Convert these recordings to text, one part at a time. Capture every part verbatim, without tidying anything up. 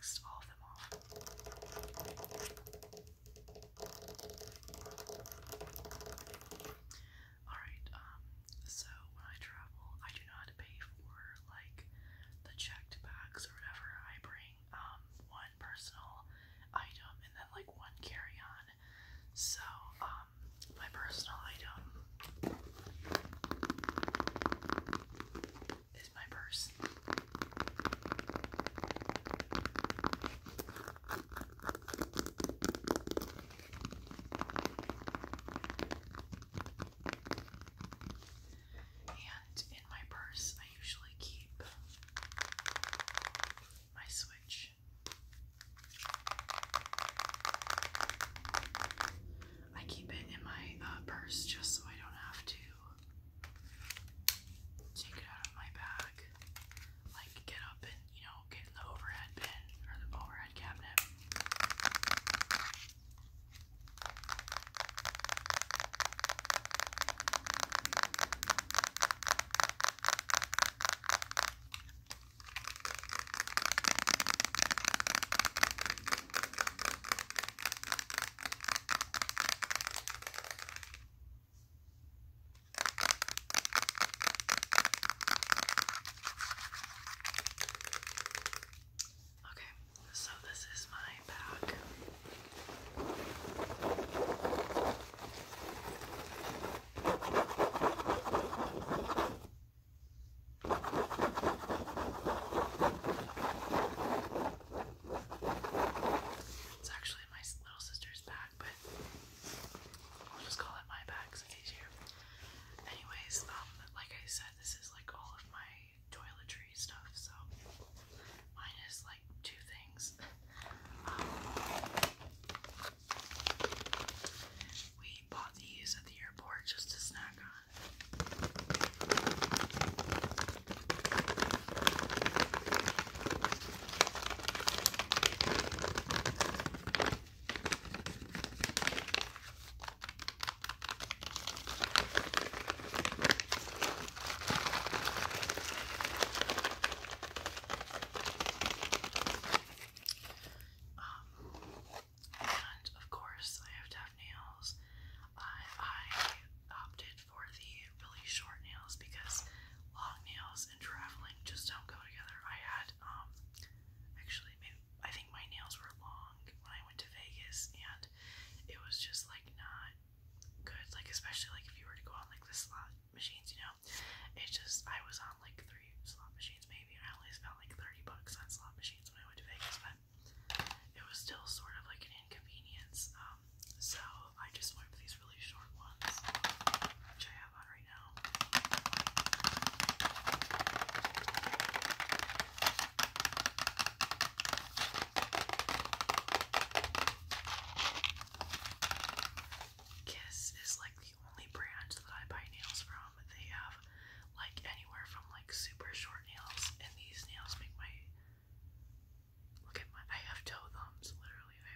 waxed all of them off. Alright, um, so when I travel, I do not pay for, like, the checked bags or whatever. I bring, um, one personal item and then, like, one carry-on. So, um, my personal item is my purse. And in my purse, I usually keep my Switch. I keep it in my uh, purse just so I don't have to take it out of my bag. Like, get up and, you know, get in the overhead bin or the overhead cabinet. Okay, so this is my bag. It's actually my little sister's bag, but I'll just call it my bag since it's easier. Anyways, um, like I said, this is like all of my toiletry stuff, so mine is like two things. Um, we bought these at the airport just to snack on. Um, and of course, I have to have nails. I, I opted for the really short nails because long nails and traveling just don't go together. I had, um, actually, maybe, I think my nails were long when I went to Vegas, and it was just like not good. Like, especially like if you were to go on like the slot machines, you know, it just, I was on like three slot machines maybe. I only spent like thirty bucks on slot machines when I went to Vegas, but it was still sort of like an inconvenience. Um, so I just went for these really short ones, which I have on right now. Kiss is like the only brand that I buy nails from. They have like anywhere from like super short nails, and these nails make my, look at my, I have toe thumbs, literally. I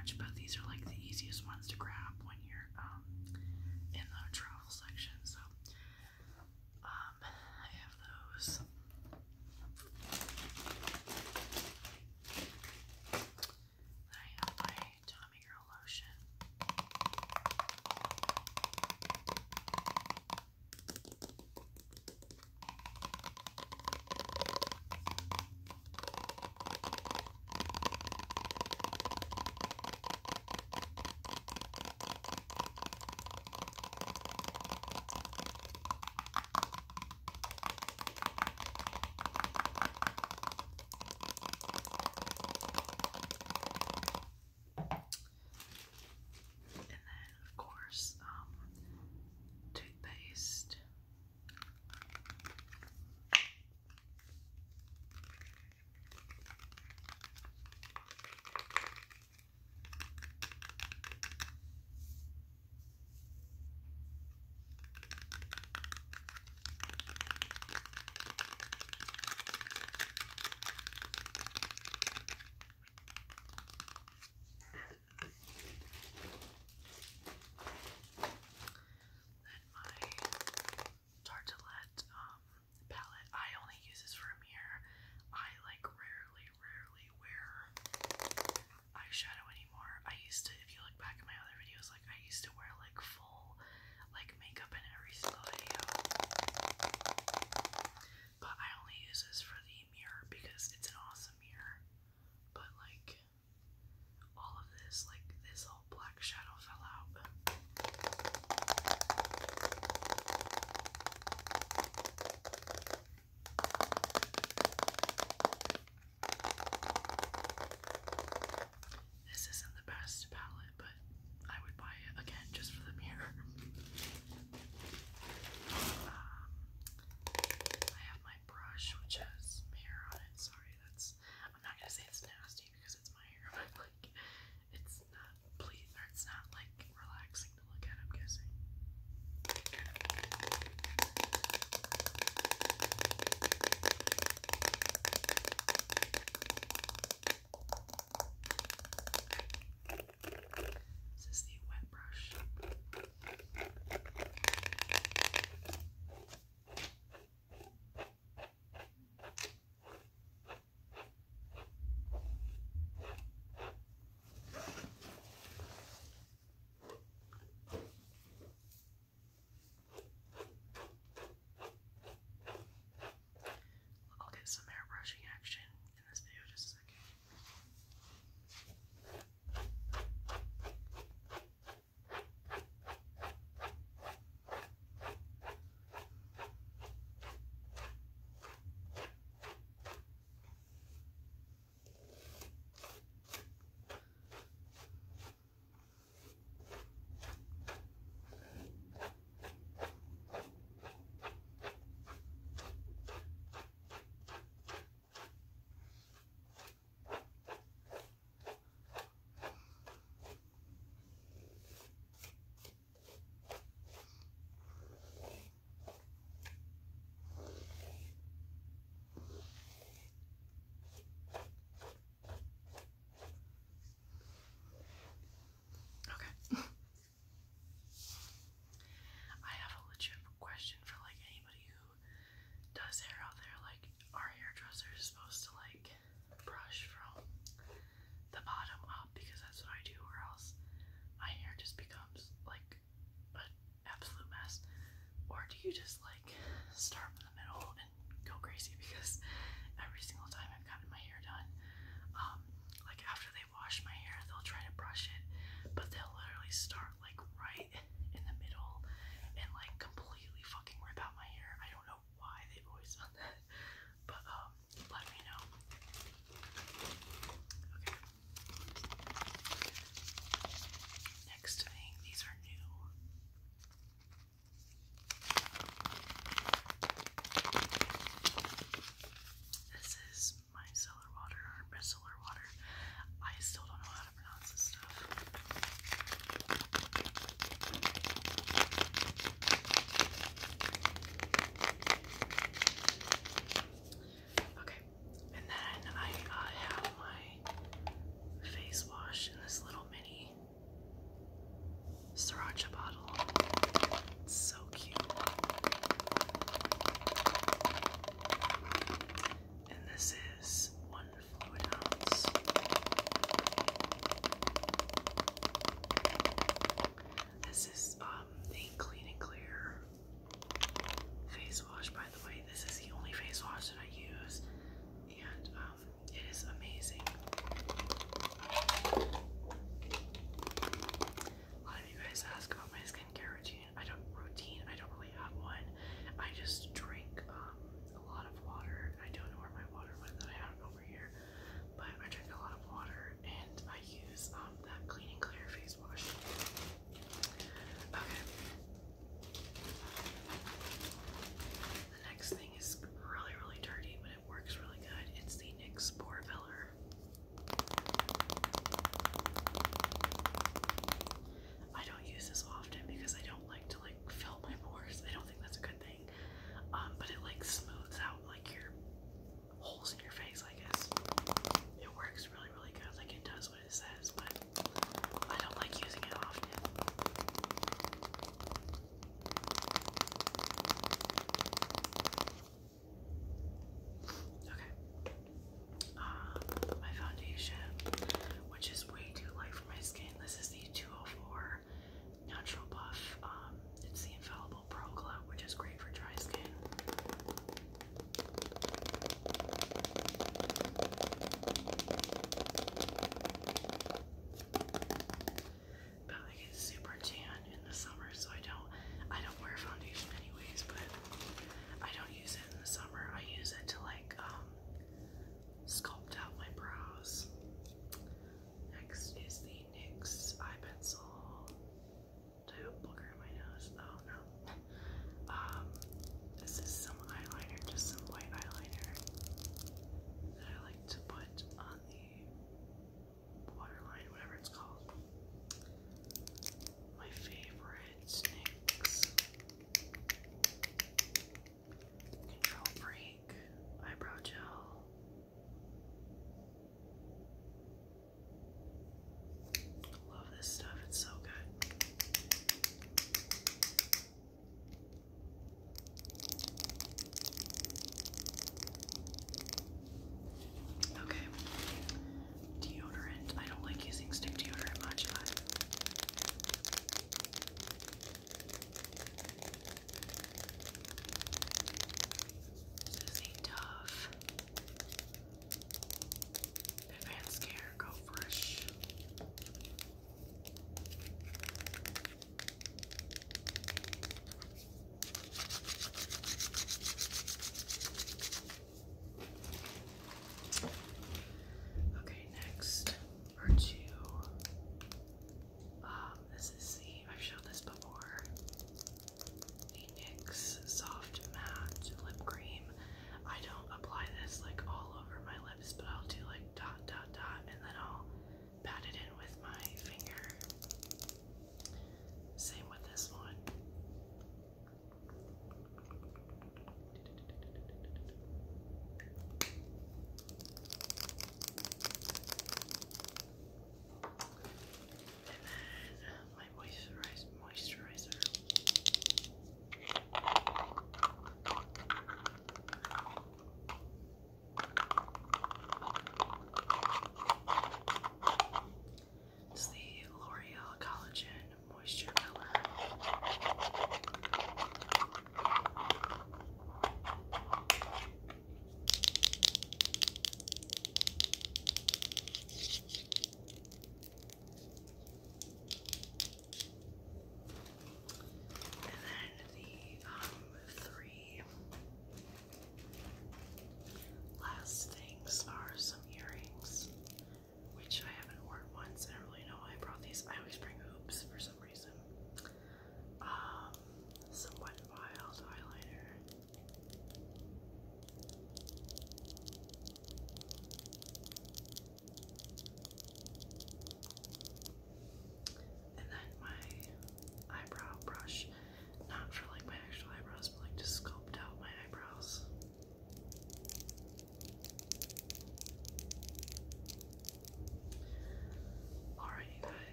much, but these are like the easiest ones to grab when you're um, in the travel section. So um, I have those. I have my Tommy Girl lotion. And then, of course, um, toothpaste. Then my Tartelette um, palette. I only use this for a mirror. I like rarely, rarely wear eyeshadow anymore. I used to, if you look back at my other videos, like I used to wear like full like makeup in every single video. But I only use this for the mirror because it's an awesome mirror. But like all of this, like this whole black shadow fell out. This isn't the best palette, but I would buy it again just for the mirror. Um, I have my brush, which has hair on it. Sorry, that's. I'm not gonna say it's nasty because it's my hair, but like, it's not please, or it's not like relaxing to look at. I'm guessing. This is the wet brush. I'll get some hair brushing action in this video just a second. Okay. I have a legit question for like anybody who does hair out there. Like, our hairdressers supposed to like brush from the bottom up because that's what I do, or else my hair just becomes like an absolute mess? Or do you just like start in the middle and go crazy? Because every single time I've gotten my hair done, um, like after they wash my hair, they'll try to brush it, but they'll literally start